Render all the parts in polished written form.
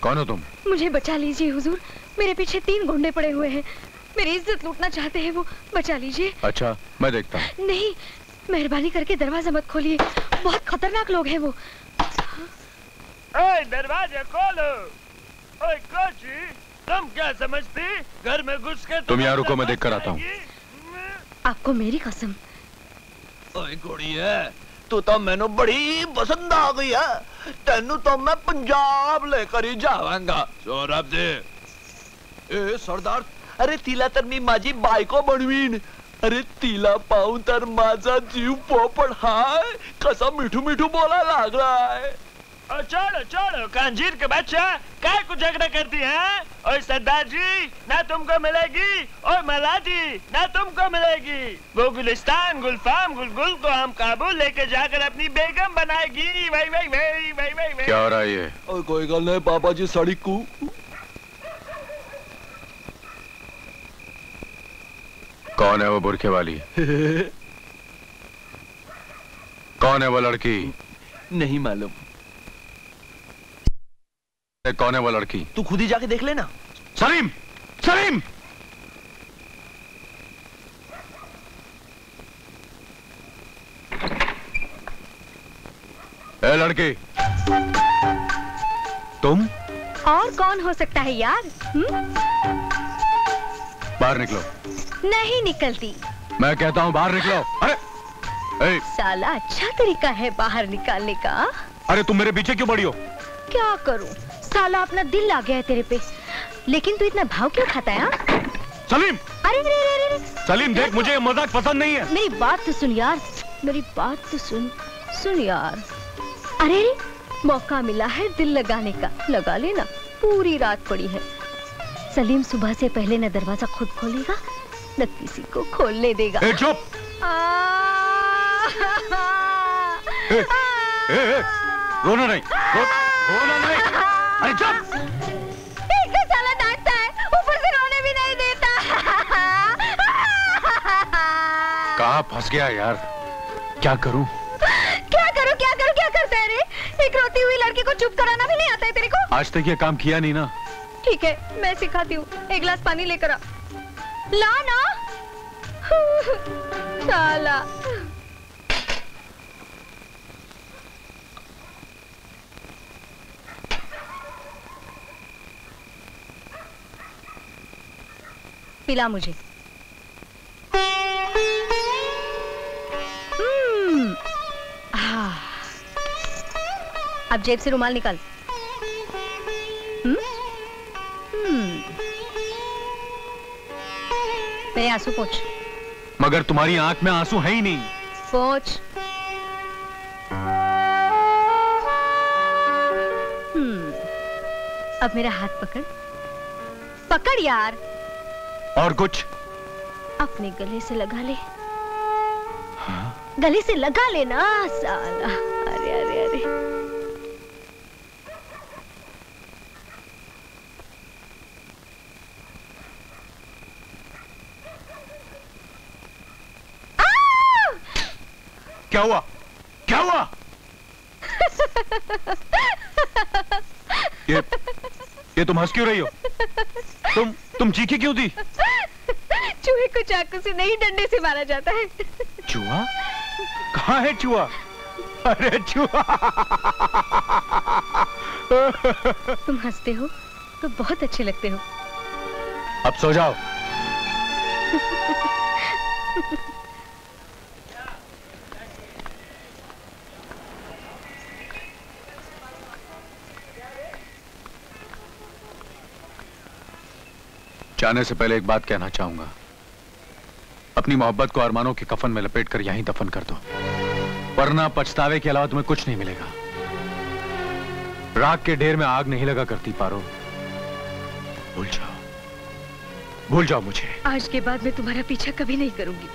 कौन हो तुम? मुझे बचा लीजिए हुजूर, मेरे पीछे 3 गुंडे पड़े हुए हैं, मेरी इज्जत लूटना चाहते हैं वो, बचा लीजिए। अच्छा, मैं देखता हूँ। नहीं, मेहरबानी करके दरवाजा मत खोलिए, बहुत खतरनाक लोग हैं वो। ओए दरवाजा खोलो। ओए कोची, तुम क्या समझती घर में घुस के तुम यहाँ रुको, मैं देख कर आता हूँ। आपको मेरी कसम। ओए कुड़िए, तू तो मैनू बड़ी पसंद आ गई है, तेनू तो मैं पंजाब लेकर ही जावांगा। सौरभ जी, ए सरदार, अरे तिला तर मी माझी बायको बनवीन। अरे तिला पाहून तर माझा जीव पोपट हाय कसा मिठू मिठू बोला लाग रहा है। छोड़ो छोड़ो कांजीर के बच्चा, काय को झगड़ा करती है? और सरदार जी ना तुमको मिलेगी, और मलाजी ना तुमको मिलेगी। वो गुलिस्तान गुलफाम गुलगुल को हम काबुल लेके जाकर अपनी बेगम बनाएगी। वही वही वही वही वही। क्या हो रहा है ये? और कोई गल नहीं पापा जी, सड़क को कौन है वो बुरखे वाली? कौन है वो लड़की? नहीं मालूम। कौन है वो लड़की? तू खुद ही जाके देख लेना। सलीम, सलीम! ए लड़की, तुम? और कौन हो सकता है यार? बाहर निकलो। नहीं निकलती। मैं कहता हूँ बाहर निकलो। अरे ए! साला अच्छा तरीका है बाहर निकालने का। अरे तुम मेरे पीछे क्यों पड़ी हो? क्या करूं, साला अपना दिल आ गया है तेरे पे। लेकिन तू इतना भाव क्यों खाता है? सलीम! अरे रे रे रे। सलीम देख, मुझे ये मजाक पसंद नहीं है। मेरी बात तो सुन यार, मेरी बात तो सुन यार। अरे रे, मौका मिला है दिल लगाने का, लगा लेना। पूरी रात पड़ी है। सलीम सुबह से पहले न दरवाजा खुद खोलेगा न किसी को खोलने देगा। चुप! रोना नहीं, रोना नहीं। अरे चुप! एक तो साला डांटता है, ऊपर से रोने भी नहीं देता। कहाँ फंस गया यार? क्या करूं? क्या करता है रे? एक रोती हुई लड़की को चुप कराना भी नहीं आता है तेरे को? आज तक ये काम किया नहीं ना। ठीक है, मैं सिखाती हूँ। एक गिलास पानी लेकर आ। ला ना। साला। पिला मुझे। अब जेब से रुमाल निकाल। मेरे आंसू पोंछ। मगर तुम्हारी आंख में आंसू है ही नहीं। पोंछ। अब मेरा हाथ पकड़, पकड़ यार। और कुछ? अपने गले से लगा ले। हाँ? गले से लगा लेना साला। अरे अरे अरे। क्या हुआ? क्या हुआ? ये तुम हंस क्यों रही हो? तुम चीखी क्यों थी? चूहे को चाकू से नहीं, डंडे से मारा जाता है। चूहा? कहाँ है चूहा? अरे चूहा! तुम हंसते हो तो बहुत अच्छे लगते हो। अब सो जाओ। जाने से पहले एक बात कहना चाहूंगा। अपनी मोहब्बत को अरमानों के कफन में लपेट कर यहीं दफन कर दो, वरना पछतावे के अलावा तुम्हें कुछ नहीं मिलेगा। राख के ढेर में आग नहीं लगा करती पारो। भूल जाओ मुझे। आज के बाद मैं तुम्हारा पीछा कभी नहीं करूंगी।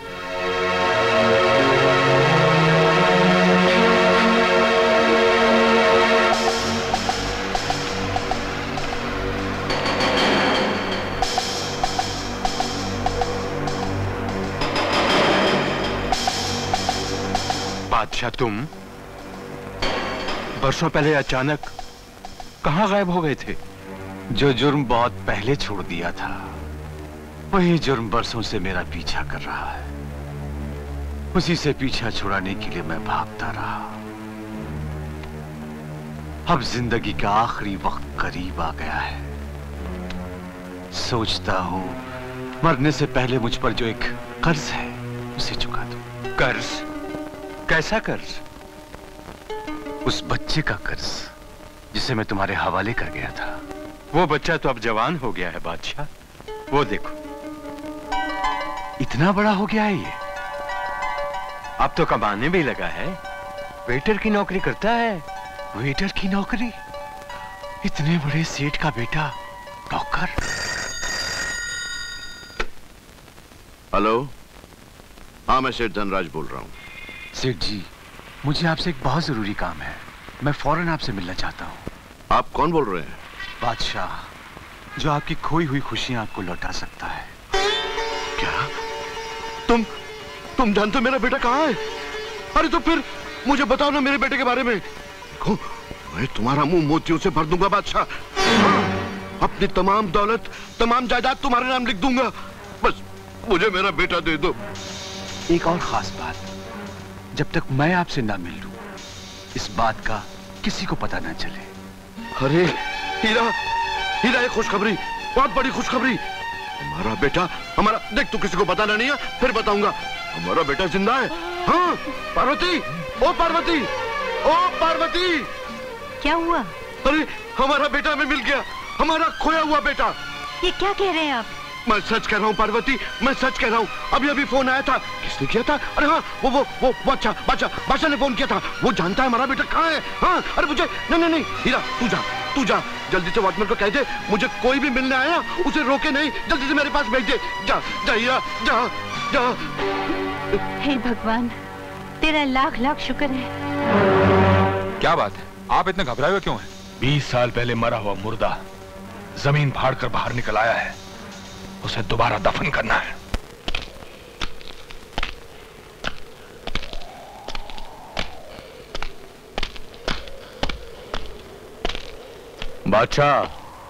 बादशाह, तुम बरसों पहले अचानक कहां गायब हो गए थे? जो जुर्म बहुत पहले छोड़ दिया था, वही जुर्म बरसों से मेरा पीछा कर रहा है। उसी से पीछा छुड़ाने के लिए मैं भागता रहा। अब जिंदगी का आखिरी वक्त करीब आ गया है। सोचता हूं मरने से पहले मुझ पर जो एक कर्ज है उसे चुका दूं। कर्ज? कैसा कर्ज? उस बच्चे का कर्ज जिसे मैं तुम्हारे हवाले कर गया था। वो बच्चा तो अब जवान हो गया है बादशाह। वो देखो, इतना बड़ा हो गया है ये। अब तो कमाने भी लगा है। वेटर की नौकरी करता है। वेटर की नौकरी? इतने बड़े सेठ का बेटा नौकर? हेलो, हाँ मैं सेठ धनराज बोल रहा हूँ। सेठ जी, मुझे आपसे एक बहुत जरूरी काम है। मैं फौरन आपसे मिलना चाहता हूँ। आप कौन बोल रहे हैं? बादशाह, जो आपकी खोई हुई खुशियां आपको लौटा सकता है। क्या? तुम जानते हो मेरा बेटा कहाँ है? अरे तो फिर मुझे बताओ ना मेरे बेटे के बारे में। देखो, मैं तुम्हारा मुंह मोतियों से भर दूंगा बादशाह। हाँ, अपनी तमाम दौलत, तमाम जायदाद तुम्हारे नाम लिख दूंगा। बस मुझे मेरा बेटा दे दो। एक और खास बात, जब तक मैं आपसे ना मिल लूं, इस बात का किसी को पता ना चले। अरे हीरा, हीरा, एक खुशखबरी, बहुत बड़ी खुशखबरी। हमारा बेटा, हमारा, देख तू किसी को बताना नहीं है, फिर बताऊंगा। हमारा बेटा जिंदा है। हाँ, पार्वती, ओ पार्वती, ओ पार्वती। क्या हुआ? अरे हमारा बेटा हमें मिल गया, हमारा खोया हुआ बेटा। ये क्या कह रहे हैं आप? मैं सच कह रहा हूँ पार्वती, मैं सच कह रहा हूँ। अभी फोन आया था। किसने किया था? अरे हाँ, वो अच्छा बादशाह ने फोन किया था। वो जानता है हमारा बेटा कहाँ है। हाँ, अरे मुझे नहीं हीरा, तू जा जल्दी से वॉचमैन को कह दे, मुझे कोई भी मिलने आया उसे रोके नहीं, जल्दी से मेरे पास भेज दे। जा हीरा, जा। हे भगवान, तेरा लाख लाख शुक्र है। क्या बात है, आप इतने घबराए हुए क्यों हैं? 20 साल पहले मरा हुआ मुर्दा जमीन फाड़ कर बाहर निकल आया है। उसे दोबारा दफन करना है। बादशाह,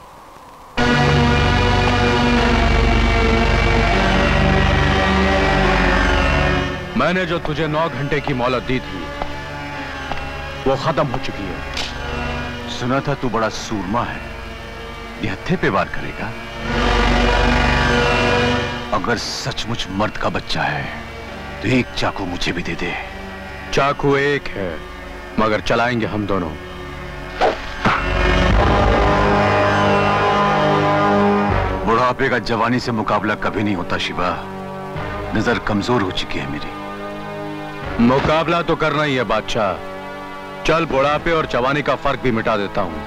मैंने जो तुझे 9 घंटे की मोहलत दी थी वो खत्म हो चुकी है। सुना था तू बड़ा सूरमा है, निहत्थे पे वार करेगा। अगर सचमुच मर्द का बच्चा है तो एक चाकू मुझे भी दे दे। चाकू एक है, मगर चलाएंगे हम दोनों। बुढ़ापे का जवानी से मुकाबला कभी नहीं होता शिवा। नजर कमजोर हो चुकी है मेरी। मुकाबला तो करना ही है बादशाह। चल, बुढ़ापे और जवानी का फर्क भी मिटा देता हूं।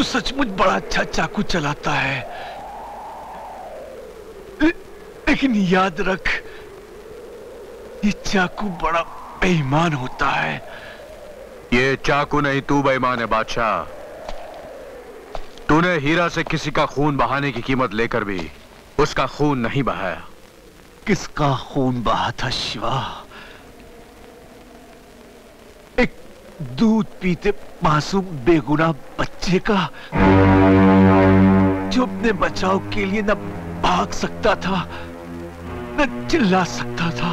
सचमुच बड़ा अच्छा चाकू चलाता है, लेकिन याद रख, ये चाकू बड़ा बेईमान होता है। ये चाकू नहीं, तू बेईमान है बादशाह। तूने हीरा से किसी का खून बहाने की कीमत लेकर भी उसका खून नहीं बहाया। किसका खून बहा था शिवा? एक दूध पीते मासूम बेगुनाह बच्चे का, जो अपने बचाव के लिए न भाग सकता था न चिल्ला सकता था।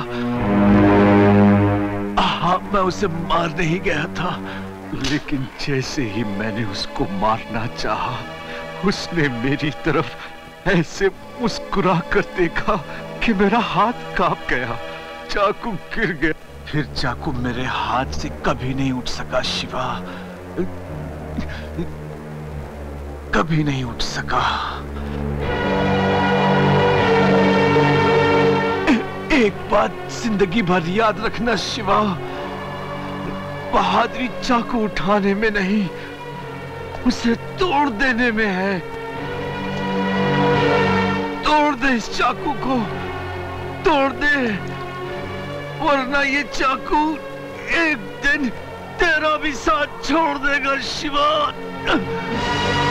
हाँ, मैं उसे मार नहीं गया था, लेकिन जैसे ही मैंने उसको मारना चाहा, उसने मेरी तरफ ऐसे मुस्कुरा कर देखा कि मेरा हाथ कांप गया, चाकू गिर गया। फिर चाकू मेरे हाथ से कभी नहीं उठ सका शिवा, कभी नहीं उठ सका। एक बात जिंदगी भर याद रखना शिवा, बहादुरी चाकू उठाने में नहीं, उसे तोड़ देने में है। तोड़ दे इस चाकू को, तोड़ दे, वरना ये चाकू एक दिन तेरा भी साथ छोड़ देगा शिवा।